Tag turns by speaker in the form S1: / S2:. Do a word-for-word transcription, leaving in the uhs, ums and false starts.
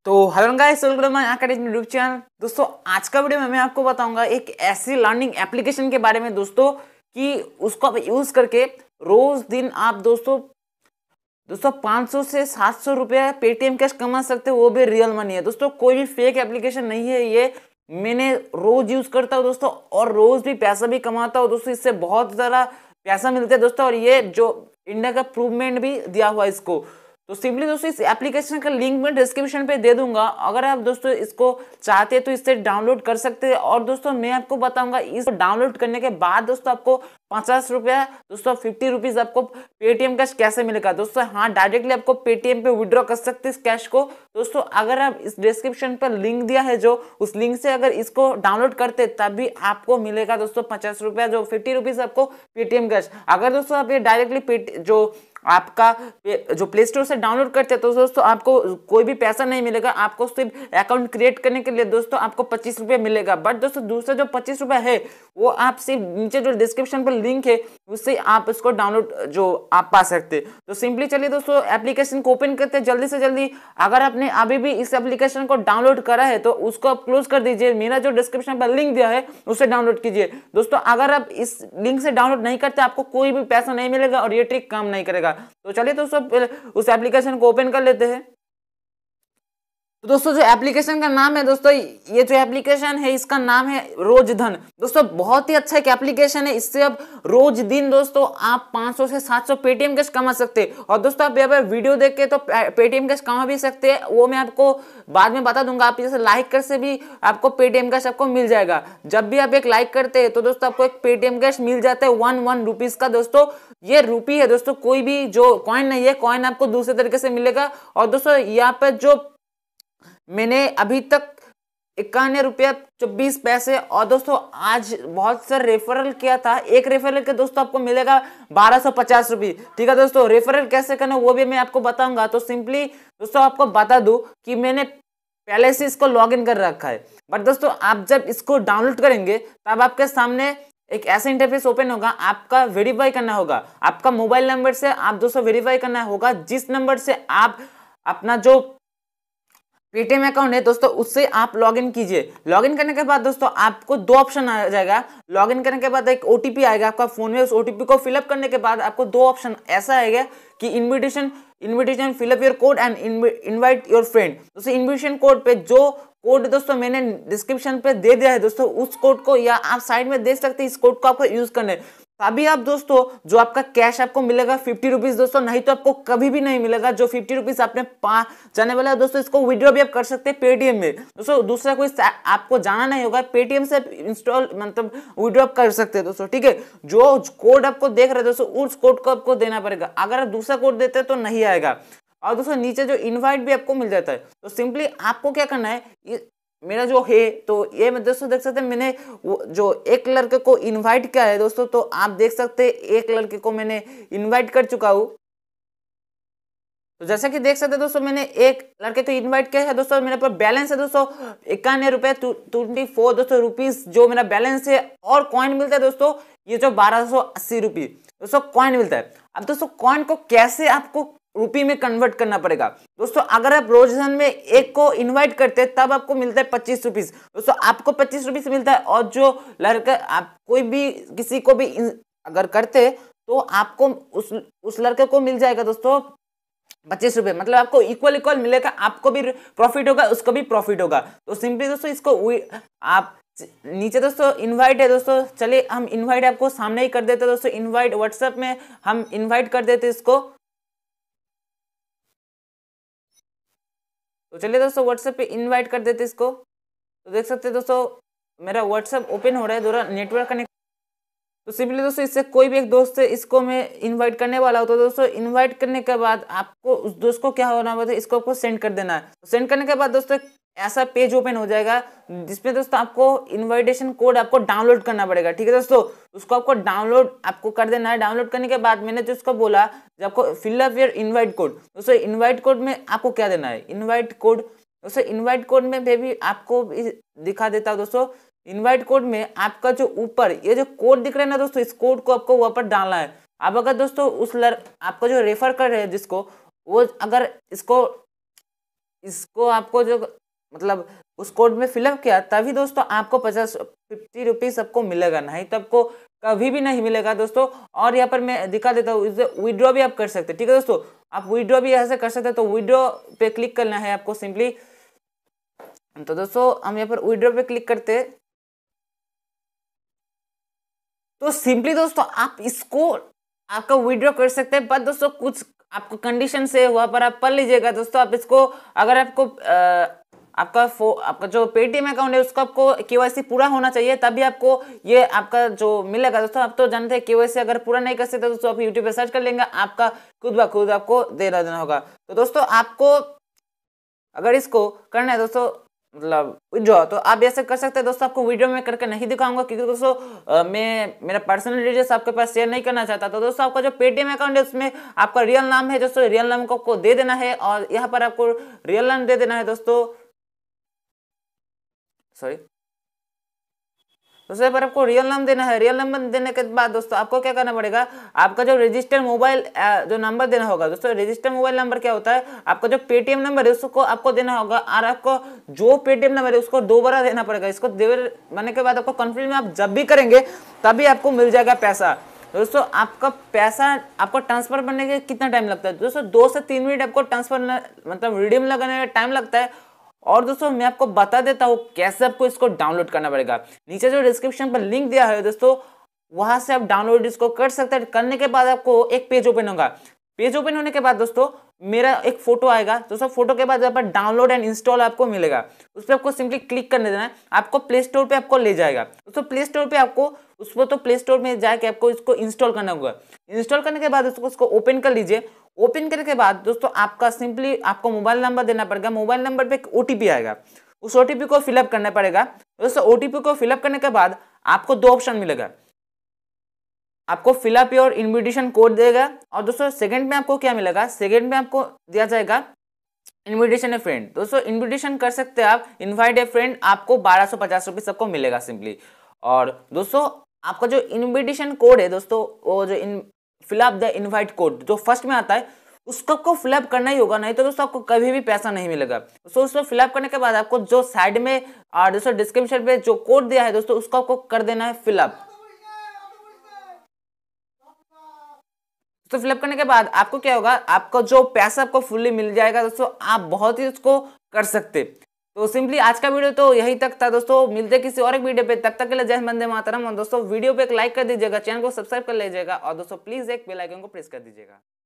S1: तो hello guys, welcome to my academy YouTube channel. दोस्तों आज का वीडियो में मैं आपको बताऊंगा एक ऐसी लर्निंग एप्लीकेशन के बारे में दोस्तों कि उसको आप यूज करके रोज दिन आप दोस्तों दोस्तों पाँच सौ से सात सौ रुपया पेटीएम कैश कमा सकते हो, वो भी रियल मनी है दोस्तों। कोई भी फेक एप्लीकेशन नहीं है ये। मैंने रोज यूज करता हूँ दोस्तों और रोज भी पैसा भी कमाता हूँ दोस्तों। इससे बहुत ज़्यादा पैसा मिलता है दोस्तों और ये जो इंडिया का प्रूवमेंट भी दिया हुआ है इसको। तो सिंपली दोस्तों इस एप्लीकेशन का लिंक मैं डिस्क्रिप्शन पे दे दूंगा। अगर आप दोस्तों इसको चाहते हैं तो इससे डाउनलोड कर सकते हैं। और दोस्तों मैं आपको बताऊंगा इसको डाउनलोड करने के बाद दोस्तों आपको पचास रुपया दोस्तों फिफ्टी रुपीज आपको पेटीएम कैश कैसे मिलेगा दोस्तों। हाँ, डायरेक्टली आपको पेटीएम पे विड्रॉ कर सकते हैं इस कैश को दोस्तों। अगर आप इस डिस्क्रिप्शन पर लिंक दिया है जो उस लिंक से अगर इसको डाउनलोड करते तभी आपको मिलेगा दोस्तों पचास रुपया जो फिफ्टी रुपीज आपको पेटीएम कैश। अगर दोस्तों आप ये डायरेक्टली जो आपका जो प्ले स्टोर से डाउनलोड करते हैं तो दोस्तों आपको कोई भी पैसा नहीं मिलेगा। आपको सिर्फ अकाउंट क्रिएट करने के लिए दोस्तों आपको पच्चीस रुपये मिलेगा। बट दोस्तों दूसरा जो पच्चीस रुपये है वो आप सिर्फ नीचे जो डिस्क्रिप्शन पर लिंक है उससे आप इसको डाउनलोड जो आप पा सकते हैं। तो सिंपली चलिए दोस्तों एप्लीकेशन को ओपन करते हैं जल्दी से जल्दी। अगर आपने अभी भी इस एप्लीकेशन को डाउनलोड करा है तो उसको आप क्लोज कर दीजिए। मेरा जो डिस्क्रिप्शन पर लिंक दिया है उससे डाउनलोड कीजिए दोस्तों। अगर आप इस लिंक से डाउनलोड नहीं करते आपको कोई भी पैसा नहीं मिलेगा और ये ट्रिक काम नहीं करेगा। तो चलिए दोस्तों उस एप्लीकेशन को ओपन कर लेते हैं। तो दोस्तों जो एप्लीकेशन का नाम है दोस्तों, ये जो एप्लीकेशन है इसका नाम है रोजधन दोस्तों। बहुत ही अच्छा एक एप्लीकेशन है। इससे अब रोज दिन दोस्तों आप पाँच सौ से सात सौ पेटीएम कैश कमा सकते हैं। और दोस्तों आप यहाँ पर वीडियो देख के तो पेटीएम कैश कमा भी सकते हैं, वो मैं आपको बाद में बता दूंगा। आप जैसे लाइक कर से भी आपको पेटीएम कैश आपको मिल जाएगा। जब भी आप एक लाइक करते हैं तो दोस्तों आपको एक पेटीएम कैश मिल जाता है वन वन रुपीज का दोस्तों। ये रुपी है दोस्तों, कोई भी जो कॉइन नहीं है। कॉइन आपको दूसरे तरीके से मिलेगा। और दोस्तों यहाँ पर जो मैंने अभी तक इक्यानवे रुपया चौबीस पैसे और दोस्तों आज बहुत सारे रेफरल किया था। एक रेफरल के दोस्तों आपको मिलेगा बारह सौ पचास रुपये। ठीक है दोस्तों, रेफरल कैसे करना वो भी मैं आपको बताऊंगा। तो सिंपली दोस्तों आपको बता दूं कि मैंने पहले से इसको लॉग इन कर रखा है। बट दोस्तों आप जब इसको डाउनलोड करेंगे तब आपके सामने एक ऐसा इंटरफेस ओपन होगा। आपका वेरीफाई करना होगा, आपका मोबाइल नंबर से आप दोस्तों वेरीफाई करना होगा। जिस नंबर से आप अपना जो पेटीएम अकाउंट है दोस्तों उससे आप लॉगिन कीजिए। लॉगिन करने के बाद दोस्तों आपको दो ऑप्शन आ जाएगा। लॉगिन करने के बाद एक ओटीपी आएगा आपका फोन में। उस ओटीपी को फिलअप करने के बाद आपको दो ऑप्शन ऐसा आएगा कि invitation invitation fill up your code and invite your friend. दोस्तों इनविटेशन कोड पे जो कोड दोस्तों मैंने डिस्क्रिप्शन पे दे दिया है दोस्तों, उस कोड को या आप साइड में देख सकते हैं। इस कोड को आपको यूज करना है तभी आप दोस्तों जो आपका कैश आपको मिलेगा फिफ्टी रुपीज दोस्तों, नहीं तो आपको कभी भी नहीं मिलेगा। जो फिफ्टी रुपीज आपने पा जाने वाला है दोस्तों, इसको विड्रॉ भी आप कर सकते हैं पेटीएम में दोस्तों। दूसरा कोई आपको जाना नहीं होगा, पेटीएम से इंस्टॉल मतलब विड्रॉ कर सकते हैं दोस्तों। ठीक है, जो कोड आपको देख रहे हैं दोस्तों उस कोड को आपको देना पड़ेगा। अगर आप दूसरा कोड देते हैं तो नहीं आएगा। और दोस्तों नीचे जो इनवाइट भी आपको मिल जाता है। तो सिंपली आपको क्या करना है, ये मेरा जो है तो ये मैं दोस्तों देख सकते हैं मैंने वो जो एक लड़के को इनवाइट किया है दोस्तों। तो आप देख सकते हैं एक लड़के को मैंने इनवाइट कर चुका हूँ। तो जैसा कि देख सकते हैं दोस्तों मैंने एक लड़के को इनवाइट किया है दोस्तों। मेरे पास बैलेंस है दोस्तों इक्यानवे रुपये ट्वेंटी फोर दोस्तों रुपीज जो मेरा बैलेंस है। और कॉइन मिलता है दोस्तों ये जो बारह सौ अस्सी रुपये दोस्तों कॉइन मिलता है। अब दोस्तों कॉइन को कैसे आपको रुपी में कन्वर्ट करना पड़ेगा दोस्तों। अगर आप रोजधन में एक को इनवाइट करते हैं तब आपको मिलता है पच्चीस रुपीज दोस्तों, आपको पच्चीस रुपीज मिलता है। और जो लड़का आप कोई भी किसी को भी अगर करते तो आपको उस उस लड़के को मिल जाएगा दोस्तों पच्चीस रुपये। मतलब आपको इक्वल इक्वल मिलेगा, आपको भी प्रॉफिट होगा उसको भी प्रॉफिट होगा। तो सिंपली दोस्तों इसको आप नीचे दोस्तों इनवाइट है दोस्तों, चलिए हम इनवाइट आपको सामने ही कर देते दोस्तों। इनवाइट व्हाट्सएप में हम इनवाइट कर देते इसको। तो चलिए दोस्तों व्हाट्सएप पे इनवाइट कर देते इसको। तो देख सकते हैं दोस्तों मेरा व्हाट्सएप ओपन हो रहा है, दोनों नेटवर्क कनेक्ट। तो सिंपली दोस्तों इससे कोई भी एक दोस्त है इसको मैं इनवाइट करने वाला हूँ। तो दोस्तों इनवाइट करने के बाद आपको उस दोस्त को क्या होना है, इसको आपको सेंड कर देना है। तो सेंड करने के बाद दोस्तों ऐसा पेज ओपन हो जाएगा जिसमें दोस्तों आपको इनविटेशन कोड आपको डाउनलोड करना पड़ेगा। ठीक है दोस्तों, उसको आपको डाउनलोड आपको कर देना है। डाउनलोड करने के बाद मैंने जो उसको बोला जब आपको fill up your invite code दोस्तों, इनवाइट कोड में आपको क्या देना है, इनवाइट कोड दोस्तों। इनवाइट कोड में भी आपको दिखा देता हूँ दोस्तों। इनवाइट कोड में आपका जो ऊपर ये जो कोड दिख रहा है ना दोस्तों, इस कोड को आपको वहां पर डालना है। अब अगर दोस्तों उस लड़ आपको जो रेफर कर रहे हैं जिसको, वो अगर इसको इसको आपको जो मतलब उस कोड में फिलअप किया तभी दोस्तों आपको पचास फिफ्टी रुपीज आपको मिलेगा, नहीं तो आपको कभी भी नहीं मिलेगा दोस्तों। और यहाँ पर मैं दिखा देता हूँ, विड्रॉ भी आप कर सकते हैं, ठीक है दोस्तों। आप विड्रॉ भी यहाँ से कर सकते हैं, तो विड्रॉ पे क्लिक करना है आपको सिंपली। तो दोस्तों हम यहाँ पर विड्रॉ पे क्लिक करते हैं, तो सिंपली दोस्तों आप इसको आपका विड्रॉ कर सकते हैं। बट दोस्तों कुछ आपको कंडीशन से वहां पर आप पढ़ लीजिएगा दोस्तों। आप इसको अगर आपको आ, आपका फो आपका जो पेटीएम अकाउंट है उसको आपको केवाईसी पूरा होना चाहिए, तभी आपको ये आपका जो मिलेगा दोस्तों। आप तो जानते हैं केवाईसी अगर पूरा नहीं कर सकते दोस्तों, आप यूट्यूब पे सर्च कर लेंगे, आपका खुद ब खुद आपको देना देना होगा। तो दोस्तों आपको अगर इसको करना है दोस्तों मतलब विड्रॉ, तो आप ऐसे कर सकते हैं दोस्तों। आपको वीडियो में करके नहीं दिखाऊंगा क्योंकि दोस्तों आ, मैं मेरा पर्सनल डिटेल्स आपके पास शेयर नहीं करना चाहता। तो दोस्तों आपका जो पेटीएम अकाउंट है उसमें आपका रियल नाम है दोस्तों, रियल नाम को आपको दे देना है और यहाँ पर आपको रियल नाम दे देना है दोस्तों, सॉरी दोस्तों पर आपको रियल नाम देना है। रियल नंबर देने के बाद दोस्तों आपको क्या करना पड़ेगा, आपका जो रजिस्टर मोबाइल जो नंबर देना होगा दोस्तों। रजिस्टर मोबाइल नंबर क्या होता है, आपका जो पेटीएम नंबर है उसको आपको देना होगा, और आपको जो पेटीएम नंबर है उसको दो बार देना पड़ेगा। इसको देने के बाद आपको कंफर्म में आप जब भी करेंगे तभी आपको मिल जाएगा पैसा दोस्तों। आपका पैसा आपको ट्रांसफर करने के कितना टाइम लगता है दोस्तों, दो से तीन मिनट आपको ट्रांसफर मतलब रिडीम लगाने में टाइम लगता है। और दोस्तों मैं आपको बता देता हूँ कैसे आपको इसको डाउनलोड करना पड़ेगा। नीचे जो डिस्क्रिप्शन पर लिंक दिया है दोस्तों, वहां से आप डाउनलोड इसको कर सकते हैं। करने के बाद आपको एक पेज ओपन होगा। पेज ओपन होने के बाद दोस्तों मेरा एक फोटो आएगा दोस्तों। फोटो के बाद यहाँ पर डाउनलोड एंड इंस्टॉल आपको मिलेगा, उस पर आपको सिंपली क्लिक करने देना है। आपको प्ले स्टोर पे आपको ले जाएगा दोस्तों। प्ले स्टोर पे आपको उसको तो प्ले स्टोर में जाके आपको इसको इंस्टॉल करना होगा। इंस्टॉल करने के बाद उसको उसको ओपन कर लीजिए। ओपन करने के बाद दोस्तों आपका सिंपली आपको मोबाइल नंबर देना पड़ेगा। मोबाइल नंबर पे एक ओटीपी आएगा, उस ओटीपी को फिलअप करना पड़ेगा दोस्तों। ओटीपी को फिलअप करने के बाद आपको दो ऑप्शन मिलेगा, आपको फिलअप योर इनविटेशन कोड देगा, और दोस्तों सेकंड में आपको क्या मिलेगा, सेकंड में आपको दिया जाएगा इनविटेशन ए फ्रेंड। दोस्तों इनविटेशन कर सकते हैं आप, इनवाइट ए फ्रेंड, आपको बारह सौ पचास रुपये सबको मिलेगा सिंपली। और दोस्तों आपका जो इनविटेशन कोड है दोस्तों, वो जो in fill up the invite code जो फर्स्ट में आता है उसको आपको फिलअप करना ही होगा, नहीं तो दोस्तों आपको कभी भी पैसा नहीं मिलेगा। दोस्तों उसको फिलअप करने के बाद आपको जो साइड में और दोस्तों डिस्क्रिप्शन पे जो कोड दिया है दोस्तों उसको आपको कर देना है फिलअप। तो फिलअप करने के बाद आपको क्या होगा, आपका जो पैसा आपको फुल्ली मिल जाएगा दोस्तों। आप बहुत ही उसको कर सकते। तो सिंपली आज का वीडियो तो यही तक था दोस्तों। मिलते किसी और एक वीडियो पे, तब तक के लिए जय हिंद वंदे मातरम। और दोस्तों वीडियो पे एक लाइक कर दीजिएगा, चैनल को सब्सक्राइब कर लीजिएगा, और दोस्तों प्लीज एक बेल आइकन को प्रेस कर दीजिएगा।